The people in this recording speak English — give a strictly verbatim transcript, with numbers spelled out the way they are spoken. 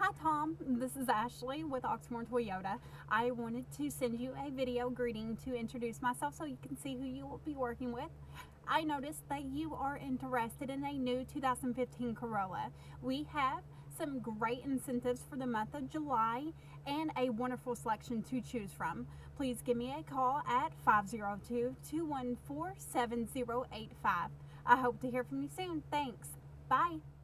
Hi Tom, this is Ashley with Oxmoor Toyota. I wanted to send you a video greeting to introduce myself so you can see who you will be working with. I noticed that you are interested in a new two thousand fifteen Corolla. We have some great incentives for the month of July and a wonderful selection to choose from. Please give me a call at five zero two, two one four, seven zero eight five. I hope to hear from you soon. Thanks. Bye.